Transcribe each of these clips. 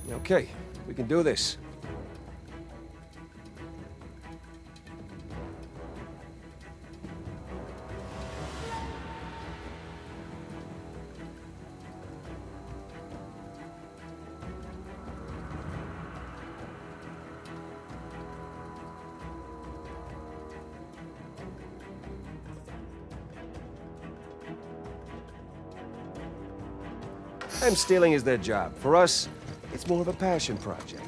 Okay, we can do this. And stealing is their job. For us, it's more of a passion project.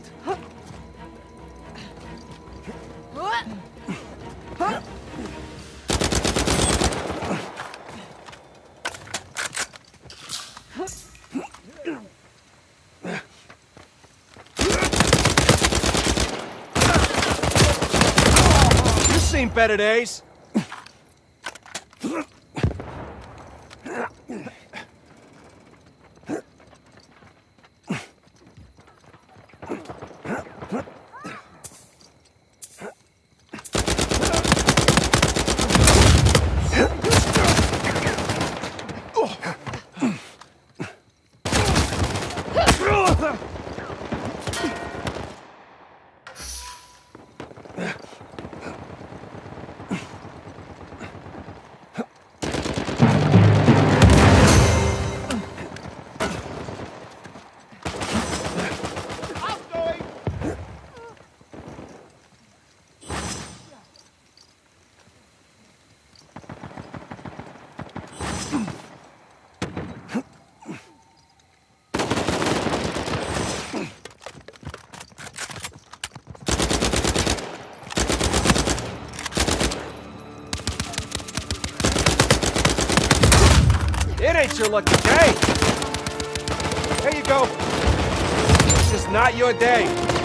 You've seen better days. It ain't your lucky day. There you go. It's just not your day.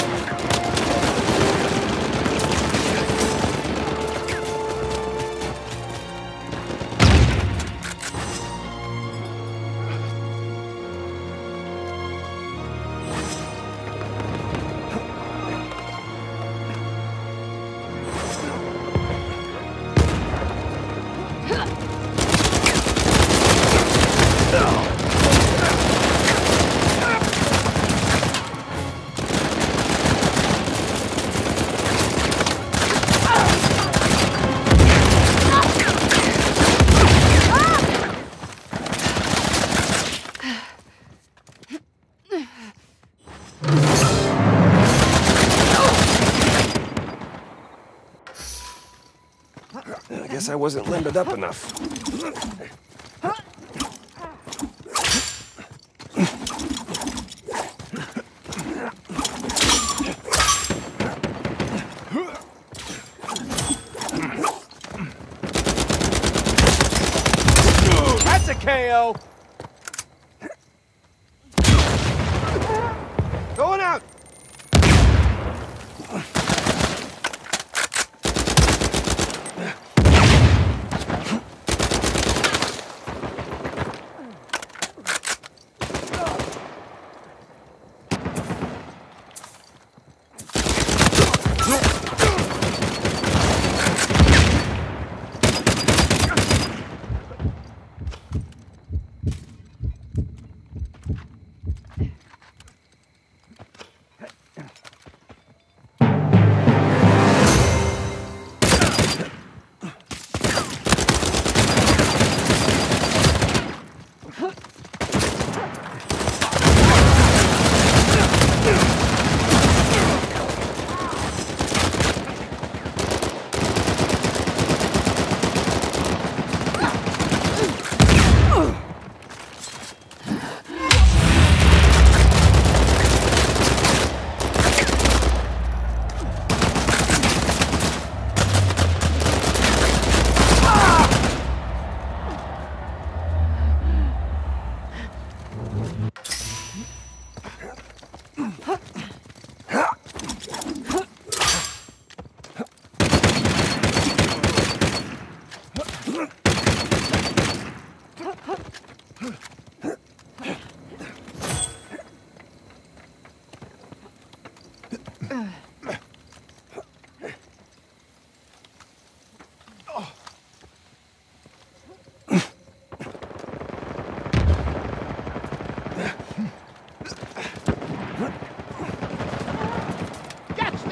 I guess I wasn't limbered up enough. That's a KO! Going out!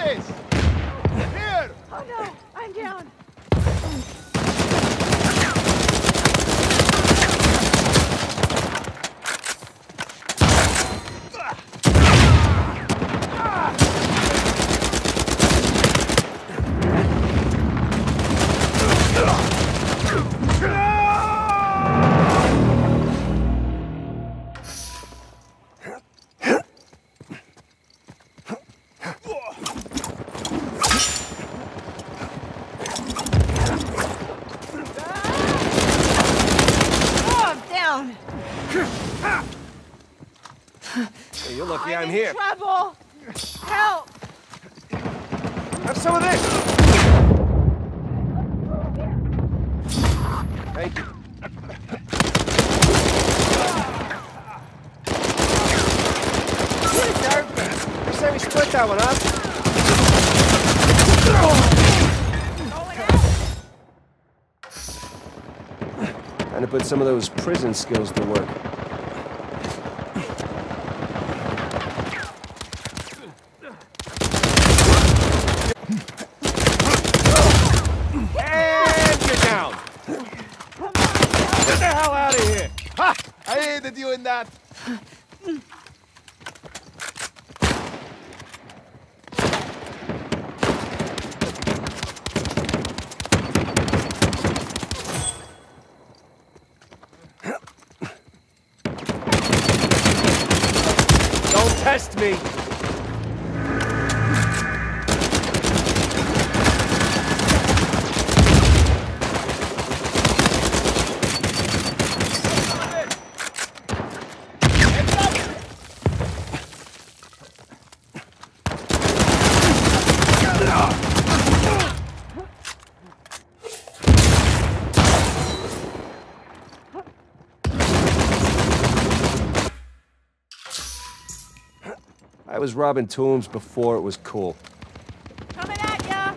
this! Here! Oh no, I'm down. Hey, you're lucky I'm in here. Trouble! Help! Have some of this! Thank you. You say we split that one up? Time to put some of those prison skills to work. I hated you in that. Don't test me. I was robbing tombs before it was cool. Coming at ya!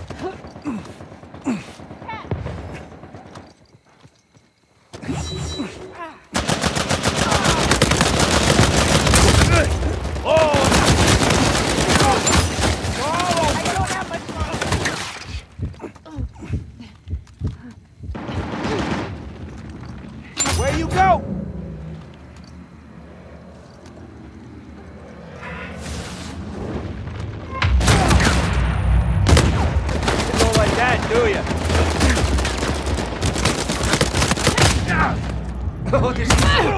I don't have much longer. Where you go? Do you? Oh, this...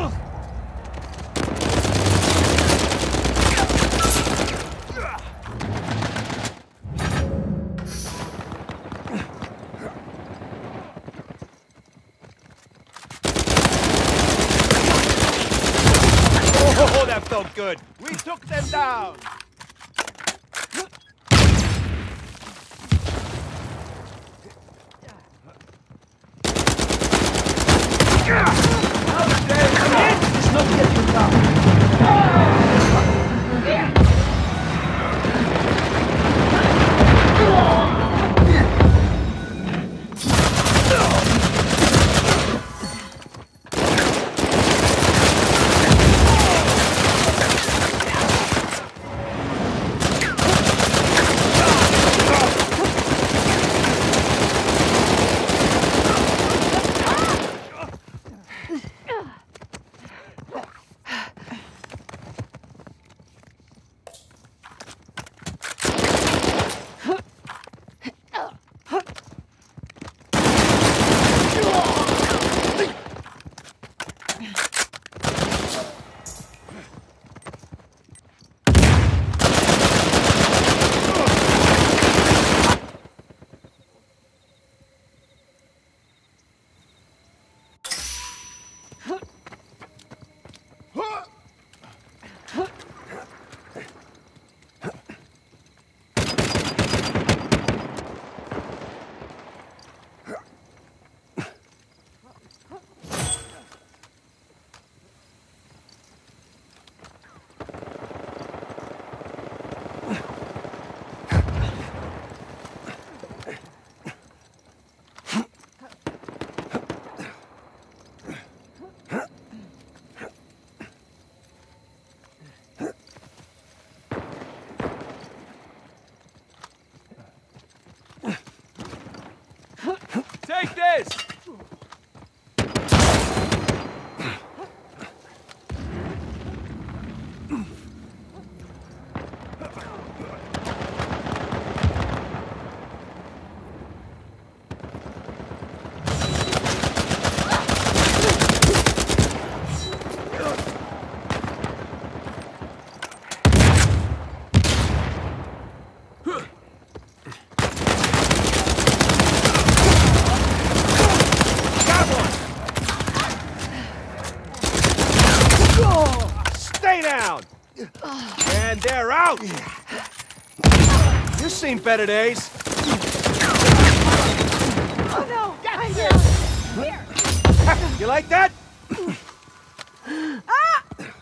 Oh, that felt good. We took them down. is! Stay down! And they're out! You've seen better days. Oh no! I'm down! Here! You like that? Ah!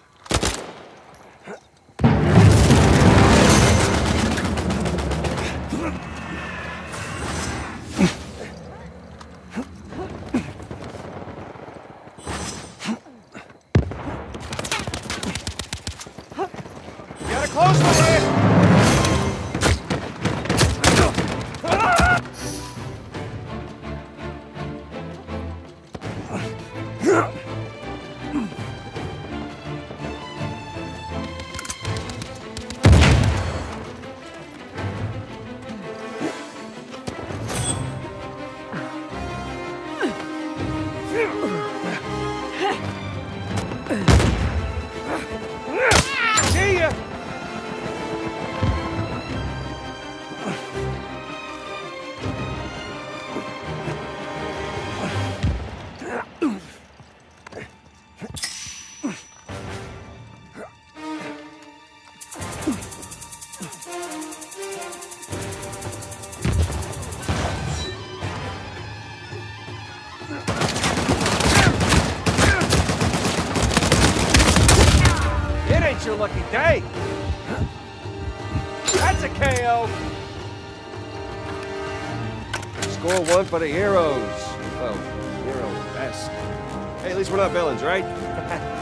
Got a close one here! See ya! It ain't your lucky day. That's a KO. Score one for the heroes. Well, hero best. Hey, at least we're not villains, right?